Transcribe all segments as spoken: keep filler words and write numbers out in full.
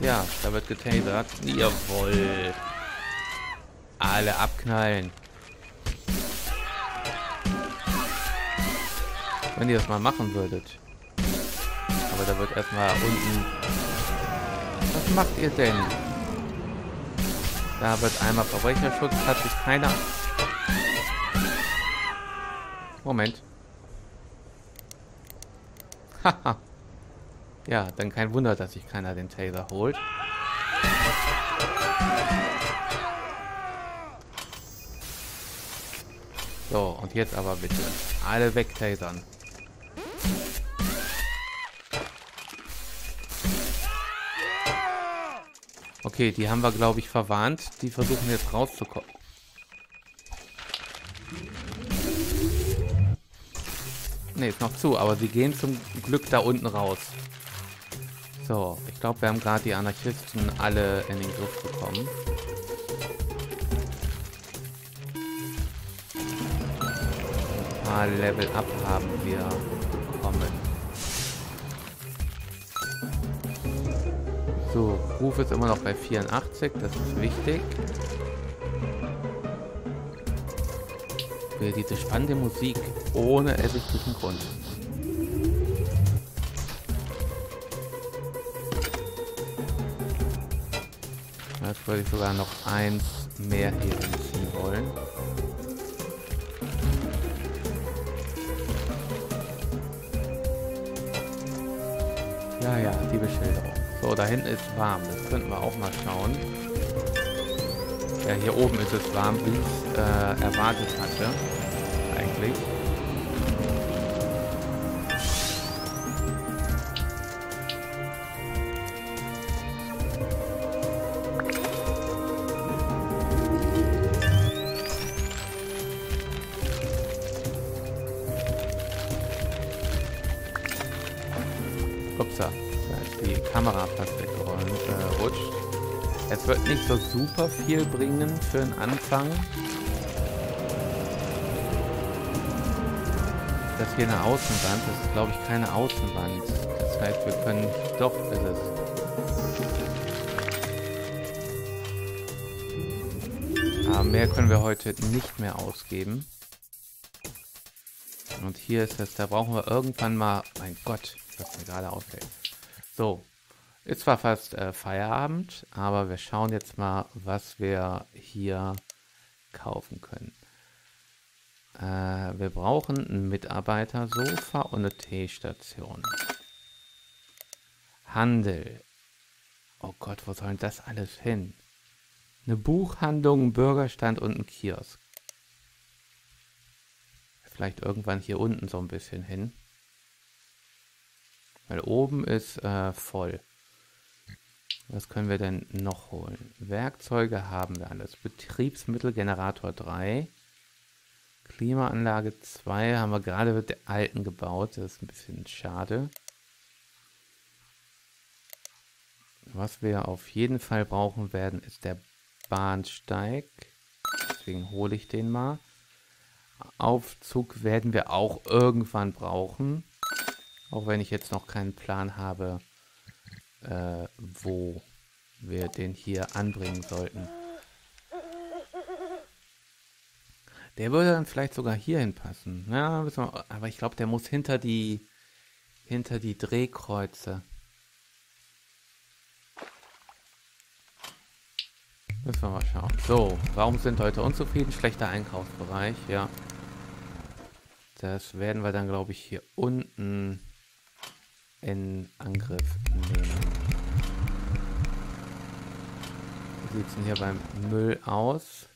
Ja, da wird getasert. Jawohl. Alle abknallen. Wenn ihr das mal machen würdet. Aber da wird erstmal unten... Was macht ihr denn? Da wird einmal Verbrecherschutz, hat sich keiner... Moment. Haha. Ja, dann kein Wunder, dass sich keiner den Taser holt. So, und jetzt aber bitte. Alle wegtasern. Okay, die haben wir, glaube ich, verwarnt. Die versuchen jetzt rauszukommen. Ne, ist noch zu, aber sie gehen zum Glück da unten raus. So, ich glaube, wir haben gerade die Anarchisten alle in den Griff bekommen. Ein paar Level Up haben wir bekommen. So, Ruf ist immer noch bei vierundachtzig, das ist wichtig. Für diese spannende Musik ohne ersichtlichen Grund. Jetzt würde ich sogar noch eins mehr hier hinziehen wollen. Ja, ja, die Beschilderung. So, da hinten ist warm. Das könnten wir auch mal schauen. Ja, hier oben ist es warm, wie ich es äh, erwartet hatte. Eigentlich. Upsa, da ist die Kamera fast weggerutscht. Es wird nicht so super viel bringen für den Anfang. Das hier eine Außenwand, das ist glaube ich keine Außenwand. Das heißt, wir können... Doch, ist es. Aber mehr können wir heute nicht mehr ausgeben. Und hier ist es, da brauchen wir irgendwann mal... Mein Gott, was mir gerade auffällt. So. Ist zwar fast äh, Feierabend, aber wir schauen jetzt mal, was wir hier kaufen können. Äh, wir brauchen ein Mitarbeitersofa und eine Teestation. Handel. Oh Gott, wo soll denn das alles hin? Eine Buchhandlung, ein Bürgerstand und ein Kiosk. Vielleicht irgendwann hier unten so ein bisschen hin. Weil oben ist äh, voll. Was können wir denn noch holen? Werkzeuge haben wir alles. Betriebsmittelgenerator drei. Klimaanlage zwei haben wir gerade mit der alten gebaut. Das ist ein bisschen schade. Was wir auf jeden Fall brauchen werden, ist der Bahnsteig. Deswegen hole ich den mal. Aufzug werden wir auch irgendwann brauchen. Auch wenn ich jetzt noch keinen Plan habe, Äh, wo wir den hier anbringen sollten. Der würde dann vielleicht sogar hier hinpassen. Ja, wir, aber ich glaube, der muss hinter die hinter die Drehkreuze. Müssen wir mal schauen. So, warum sind Leute unzufrieden? Schlechter Einkaufsbereich, ja. Das werden wir dann, glaube ich, hier unten in Angriff nehmen. Wie sieht es denn hier beim Müll aus?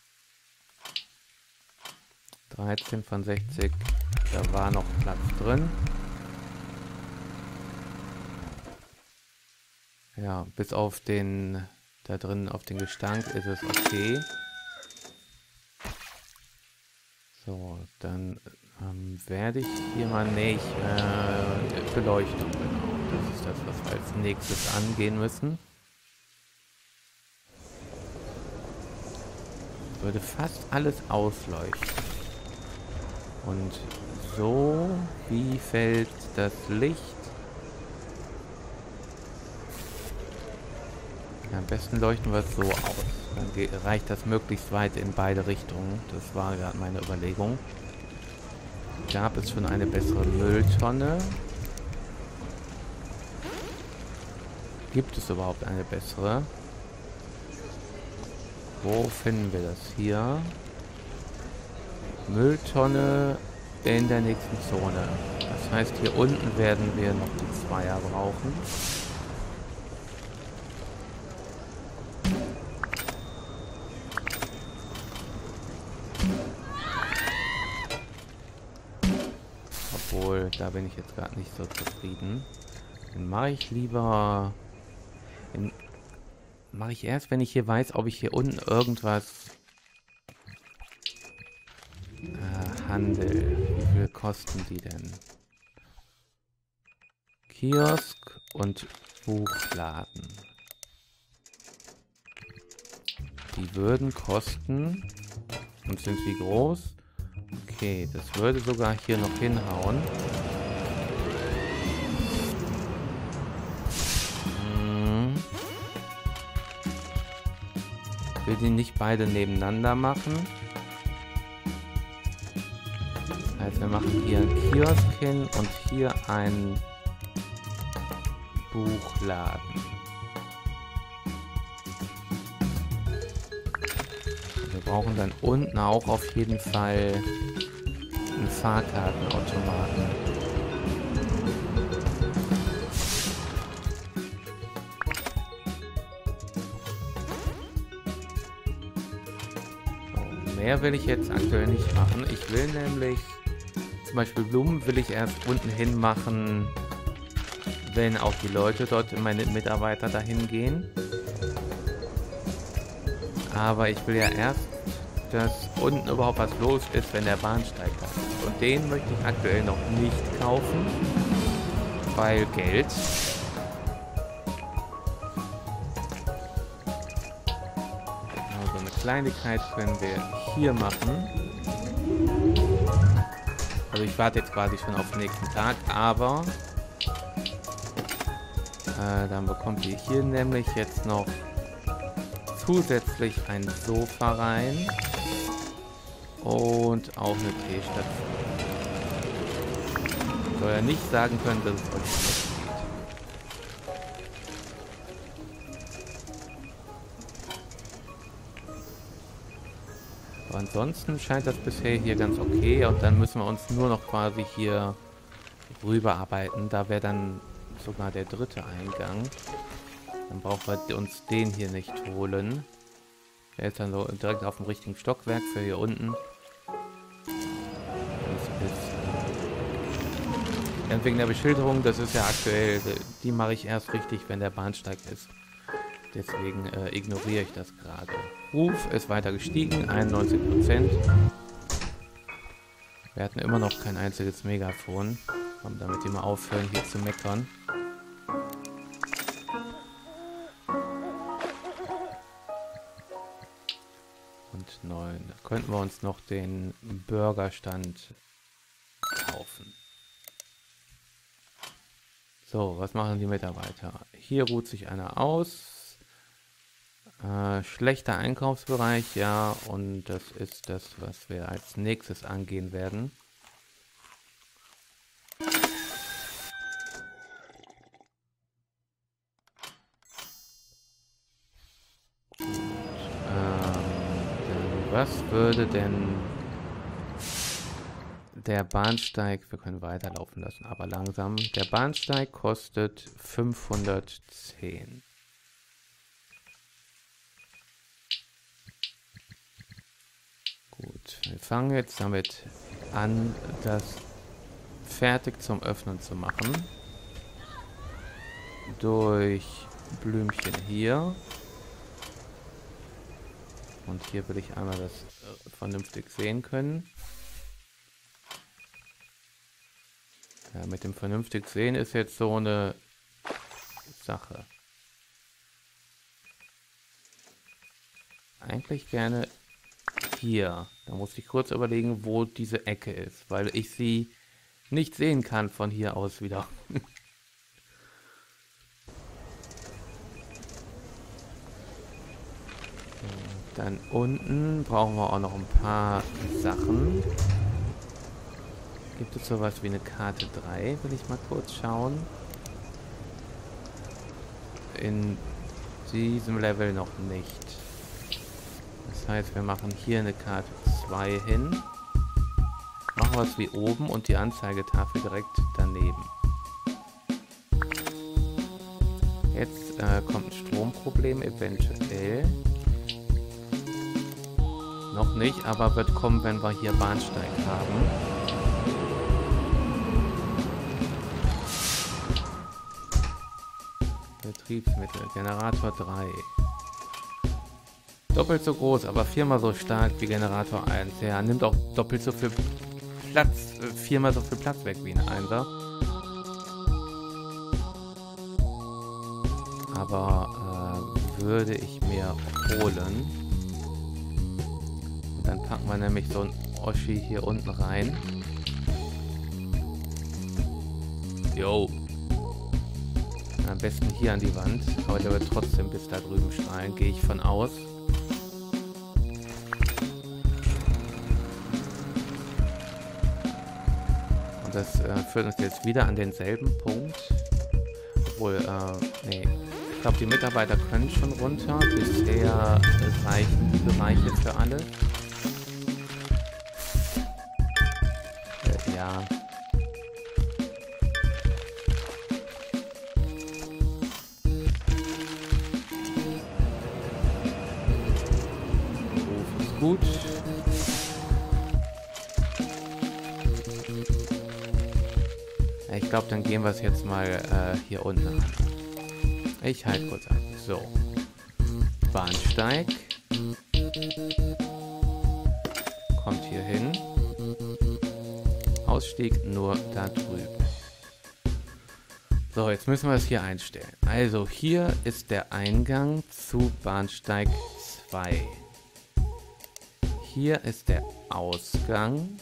dreizehn von sechzig, da war noch Platz drin. Ja, bis auf den, da drin auf den Gestank ist es okay. So, dann ähm, werde ich hier mal nicht äh, Beleuchtung, genau. Das ist das, was wir als nächstes angehen müssen. Würde fast alles ausleuchten. Und so, wie fällt das Licht? Ja, am besten leuchten wir es so aus. Dann ge- reicht das möglichst weit in beide Richtungen. Das war gerade meine Überlegung. Gab es schon eine bessere Mülltonne? Gibt es überhaupt eine bessere? Wo finden wir das hier? Mülltonne in der nächsten Zone. Das heißt, hier unten werden wir noch die Zweier brauchen. Obwohl, da bin ich jetzt gerade nicht so zufrieden. Dann mache ich lieber... Mache ich erst, wenn ich hier weiß, ob ich hier unten irgendwas... Äh, Handel. Wie viel kosten die denn? Kiosk und Buchladen. Die würden kosten... Und sind wie groß? Okay, das würde sogar hier noch hinhauen. Hm. Ich will die nicht beide nebeneinander machen. Also wir machen hier einen Kiosk hin und hier einen Buchladen. Wir brauchen dann unten auch auf jeden Fall einen Fahrkartenautomaten. So, mehr will ich jetzt aktuell nicht machen. Ich will nämlich zum Beispiel Blumen will ich erst unten hin machen, wenn auch die Leute dort, meine Mitarbeiter dahin gehen. Aber ich will ja erst, dass unten überhaupt was los ist, wenn der Bahnsteig da ist. Und den möchte ich aktuell noch nicht kaufen, weil Geld. Also eine Kleinigkeit können wir hier machen. Also ich warte jetzt quasi schon auf den nächsten Tag, aber äh, dann bekommt ihr hier nämlich jetzt noch zusätzlich ein Sofa rein und auch eine Teestation. Soll ja nicht sagen können, dass es euch schlecht geht. Aber ansonsten scheint das bisher hier ganz okay und dann müssen wir uns nur noch quasi hier rüberarbeiten. Da wäre dann sogar der dritte Eingang. Dann brauchen wir uns den hier nicht holen. Der ist dann so direkt auf dem richtigen Stockwerk für hier unten. Das ist, äh, wegen der Beschilderung, das ist ja aktuell, die mache ich erst richtig, wenn der Bahnsteig ist. Deswegen äh, ignoriere ich das gerade. Ruf ist weiter gestiegen, einundneunzig Prozent. Wir hatten immer noch kein einziges Megafon. Damit die mal aufhören, hier zu meckern. Und neun. Da könnten wir uns noch den Burgerstand kaufen. So, was machen die Mitarbeiter? Hier ruht sich einer aus. Äh, schlechter Einkaufsbereich, ja. Und das ist das, was wir als nächstes angehen werden. Was würde denn der Bahnsteig, wir können weiterlaufen lassen, aber langsam, der Bahnsteig kostet fünfhundertzehn. Gut, wir fangen jetzt damit an, das fertig zum Öffnen zu machen. Durch Blümchen hier. Und hier will ich einmal das äh, vernünftig sehen können. Ja, mit dem vernünftig sehen ist jetzt so eine Sache. Eigentlich gerne hier. Da muss ich kurz überlegen, wo diese Ecke ist, weil ich sie nicht sehen kann von hier aus wieder. Dann unten brauchen wir auch noch ein paar Sachen. Gibt es sowas wie eine Karte drei? Will ich mal kurz schauen. In diesem Level noch nicht. Das heißt, wir machen hier eine Karte zwei hin. Machen wir es wie oben und die Anzeigetafel direkt daneben. Jetzt äh, kommt ein Stromproblem eventuell. Noch nicht, aber wird kommen, wenn wir hier Bahnsteig haben. Betriebsmittel, Generator drei. Doppelt so groß, aber viermal so stark wie Generator eins. Ja, nimmt auch doppelt so viel Platz, äh, viermal so viel Platz weg wie ein Einser. Aber äh, würde ich mir holen. Und dann packen wir nämlich so ein Oschi hier unten rein. Jo. Am besten hier an die Wand, aber der wird trotzdem bis da drüben strahlen, gehe ich von aus. Und das äh, führt uns jetzt wieder an denselben Punkt. Obwohl, äh, nee. Ich glaube, die Mitarbeiter können schon runter. Bisher äh, reichen die Bereiche für alle. Äh, ja. Gut. Ich glaube, dann gehen wir es jetzt mal äh, hier unten an. Ich halte kurz an. So. Bahnsteig. Kommt hier hin. Ausstieg nur da drüben. So, jetzt müssen wir es hier einstellen. Also hier ist der Eingang zu Bahnsteig zwei. Hier ist der Ausgang.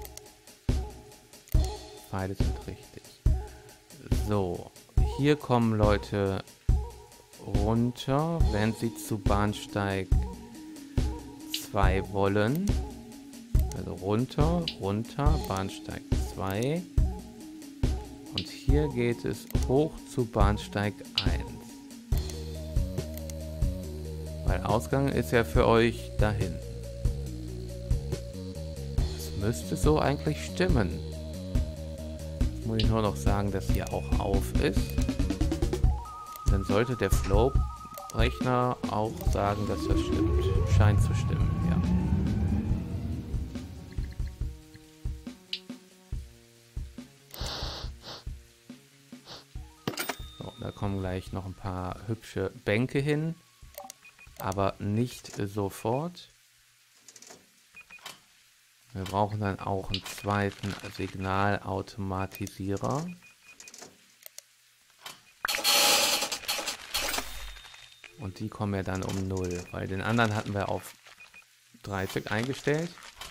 Beide sind richtig. So, hier kommen Leute runter, wenn sie zu Bahnsteig zwei wollen. Also runter, runter, Bahnsteig zwei. Und hier geht es hoch zu Bahnsteig eins. Weil Ausgang ist ja für euch da hinten. Müsste so eigentlich stimmen. Jetzt muss ich nur noch sagen, dass hier auch auf ist. Dann sollte der Flow-Rechner auch sagen, dass das stimmt. Scheint zu stimmen, ja. So, da kommen gleich noch ein paar hübsche Bänke hin. Aber nicht sofort. Wir brauchen dann auch einen zweiten Signalautomatisierer. Und die kommen ja dann um null, weil den anderen hatten wir auf dreißig eingestellt.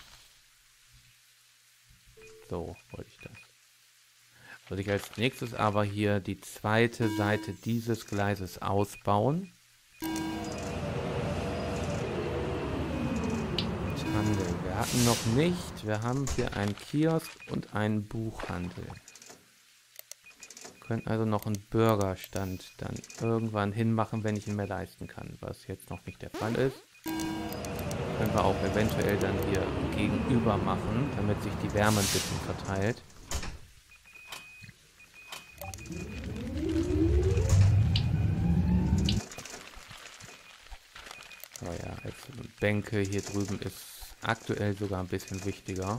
So wollte ich das. Würde ich als nächstes aber hier die zweite Seite dieses Gleises ausbauen. Handel. Wir hatten noch nicht. Wir haben hier einen Kiosk und einen Buchhandel. Wir können also noch einen Burgerstand dann irgendwann hinmachen, wenn ich ihn mir leisten kann, was jetzt noch nicht der Fall ist. Können wir auch eventuell dann hier gegenüber machen, damit sich die Wärme ein bisschen verteilt. So ja, als Bänke hier drüben ist aktuell sogar ein bisschen wichtiger.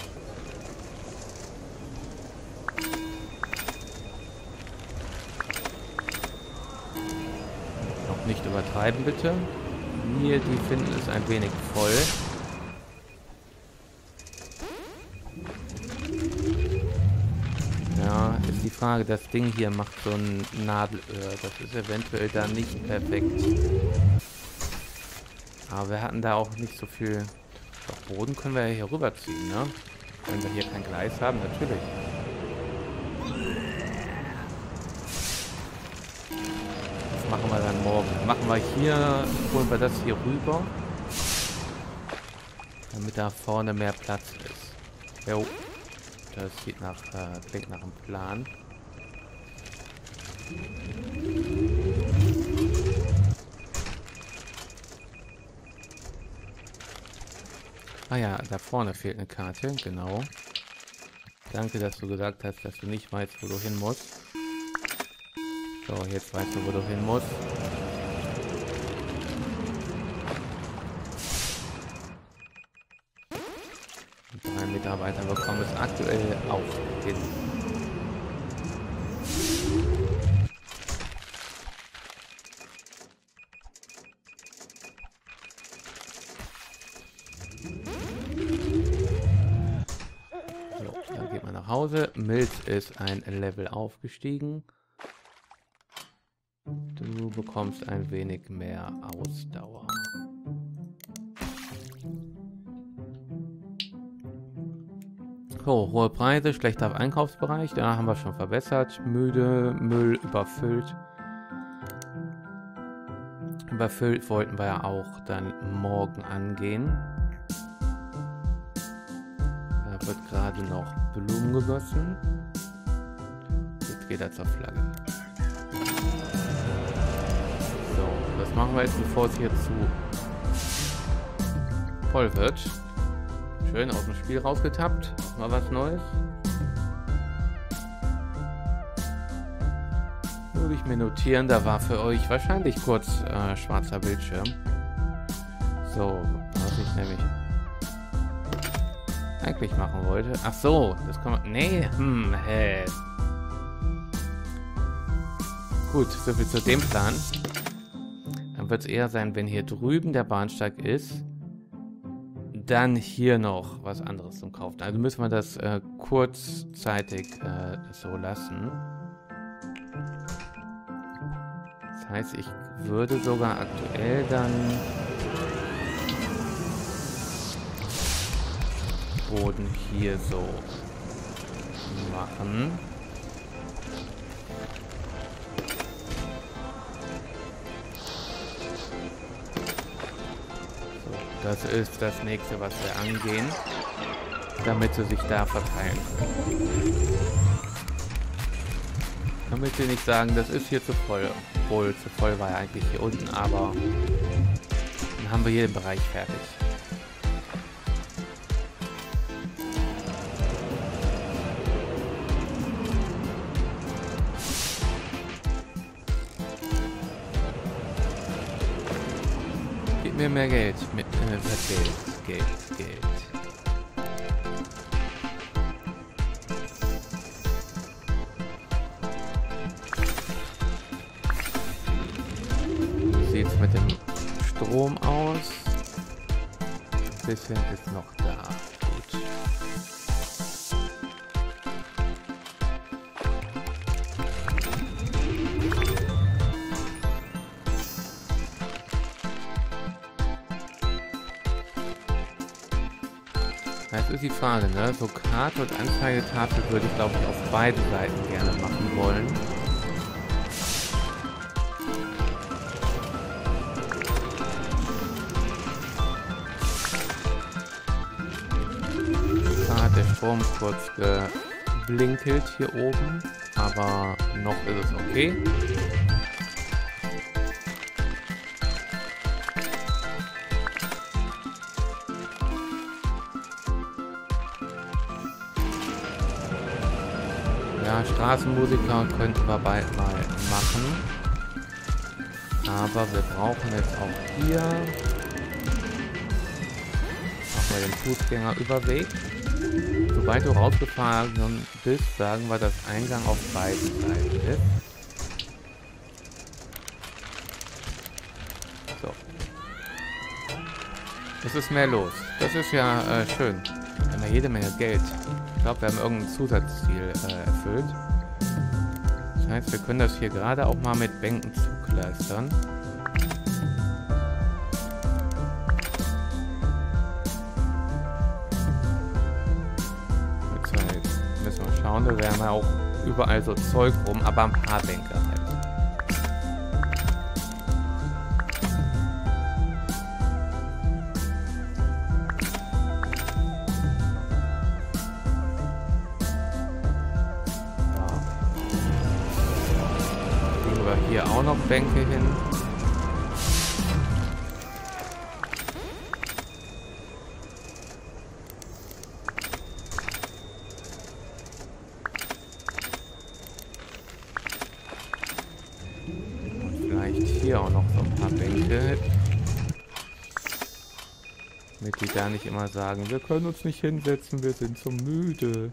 Noch nicht übertreiben, bitte. Hier, die finden es ein wenig voll. Ja, ist die Frage, das Ding hier macht so ein Nadelöhr. Das ist eventuell da nicht perfekt. Aber wir hatten da auch nicht so viel... Doch, Boden können wir ja hier rüberziehen, ne? Wenn wir hier kein Gleis haben, natürlich. Das machen wir dann morgen. Dann machen wir hier, holen wir das hier rüber. Damit da vorne mehr Platz ist. Jo. Das sieht nach, äh, klingt nach einem Plan. Ah ja, da vorne fehlt eine Karte, genau. Danke, dass du gesagt hast, dass du nicht weißt, wo du hin musst. So, jetzt weißt du, wo du hin musst. Drei Mitarbeiter bekommen es aktuell auch hin. So, dann geht man nach Hause. Milz ist ein Level aufgestiegen. Du bekommst ein wenig mehr Ausdauer. So, hohe Preise, schlechter Einkaufsbereich, da haben wir schon verbessert. Müde, Müll überfüllt. Überfüllt wollten wir ja auch dann morgen angehen. Da wird gerade noch Blumen gegossen. Jetzt geht er zur Flagge. So, das machen wir jetzt, bevor es hier zu voll wird. Schön aus dem Spiel rausgetappt. Mal was Neues. Würde ich mir notieren, da war für euch wahrscheinlich kurz äh, schwarzer Bildschirm. So, was ich nämlich eigentlich machen wollte. Ach so, das kann man... Nee, hm, hä. Gut, soviel zu dem Plan. Dann wird es eher sein, wenn hier drüben der Bahnsteig ist, dann hier noch was anderes zum Kaufen. Also müssen wir das äh, kurzzeitig äh, so lassen. Das heißt, ich würde sogar aktuell dann Boden hier so machen. Das ist das nächste, was wir angehen, damit sie sich da verteilen können. Damit sie nicht sagen, das ist hier zu voll. Obwohl, zu voll war ja eigentlich hier unten, aber dann haben wir hier den Bereich fertig. Mir mehr Geld mit äh, Geld, Geld, Geld. Wie sieht es mit dem Strom aus? Ein bisschen ist noch da. Gut. Jetzt ist die Frage, ne? So Karte und Anzeigetafel würde ich, glaube ich, auf beiden Seiten gerne machen wollen. Da hat der Strom kurz geblinkelt hier oben, aber noch ist es okay. Ja, Straßenmusiker könnten wir bald mal machen. Aber wir brauchen jetzt auch hier machen wir den Fußgängerüberweg. Sobald du rausgefahren bist, sagen wir, dass Eingang auf beiden Seiten ist. So. Es ist mehr los. Das ist ja äh, schön. Wir haben ja jede Menge Geld. Ich glaube, wir haben irgendein Zusatzziel äh, erfüllt. Das heißt, wir können das hier gerade auch mal mit Bänken zukleistern. Jetzt müssen wir schauen, da wären wir auch überall so Zeug rum, aber ein paar Bänke halt. wir hier auch noch Bänke hin. Und vielleicht hier auch noch so ein paar Bänke. Damit die da nicht immer sagen, wir können uns nicht hinsetzen, wir sind so müde.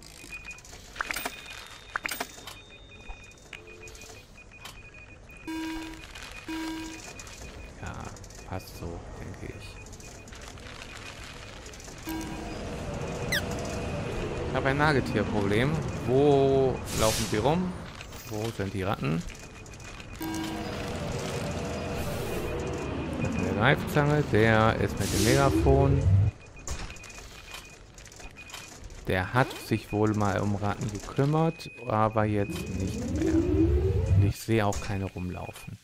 Ja, passt so, denke ich. Ich habe ein Nagetierproblem. Wo laufen sie rum? Wo sind die Ratten? Der Greifzange, der ist mit dem Megafon. Der hat sich wohl mal um Ratten gekümmert, aber jetzt nicht mehr. Und ich sehe auch keine rumlaufen.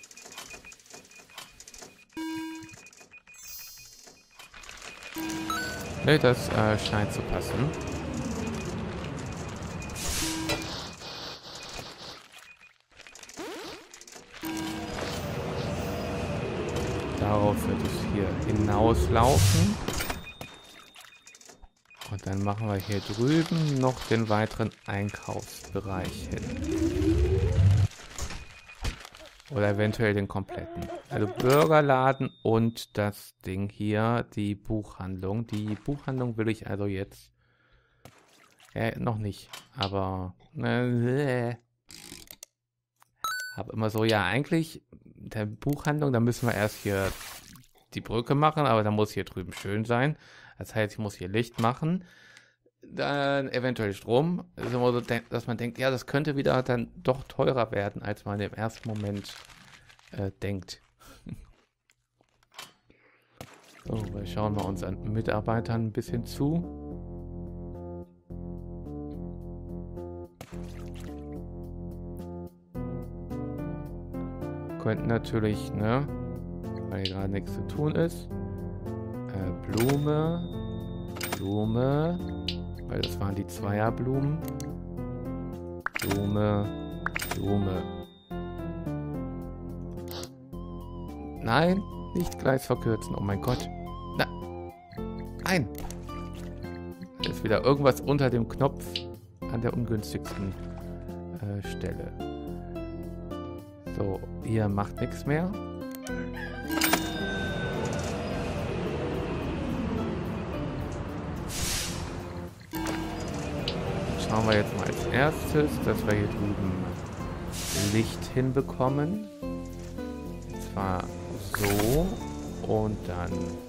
Ne, das äh, scheint zu passen. Darauf wird es hier hinauslaufen. Und dann machen wir hier drüben noch den weiteren Einkaufsbereich hin. Oder eventuell den kompletten. Also Burgerladen und das Ding hier, die Buchhandlung. Die Buchhandlung will ich also jetzt... Äh, noch nicht. Aber... Äh, habe immer so, ja eigentlich... Der Buchhandlung, da müssen wir erst hier die Brücke machen, aber da muss hier drüben schön sein. Das heißt, ich muss hier Licht machen. Dann eventuell Strom. Also, dass man denkt, ja, das könnte wieder dann doch teurer werden, als man im ersten Moment äh, denkt. So, wir schauen mal unseren Mitarbeitern ein bisschen zu. Könnten natürlich, ne, weil hier gerade nichts zu tun ist. Äh, Blume, Blume, weil das waren die Zweierblumen. Blume, Blume. Nein, nicht Gleis verkürzen, oh mein Gott. Na, nein. Da ist wieder irgendwas unter dem Knopf an der ungünstigsten äh, Stelle. So, ihr macht nichts mehr. Schauen wir jetzt mal als erstes, dass wir hier drüben Licht hinbekommen. Und zwar so und dann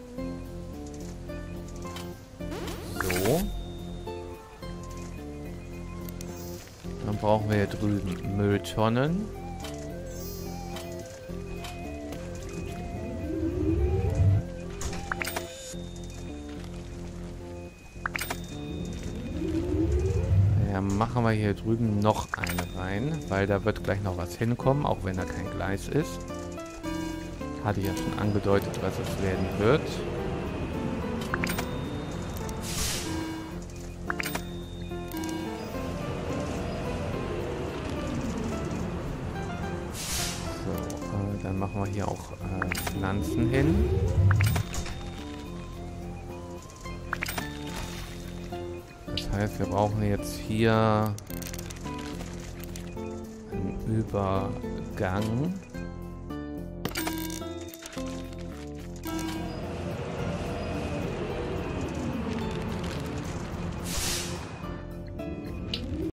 so. Dann brauchen wir hier drüben Mülltonnen. Machen wir hier drüben noch eine rein, weil da wird gleich noch was hinkommen, auch wenn da kein Gleis ist. Hatte ich ja schon angedeutet, was es werden wird. So, äh, dann machen wir hier auch äh, Pflanzen hin. Das heißt, wir brauchen jetzt hier einen Übergang.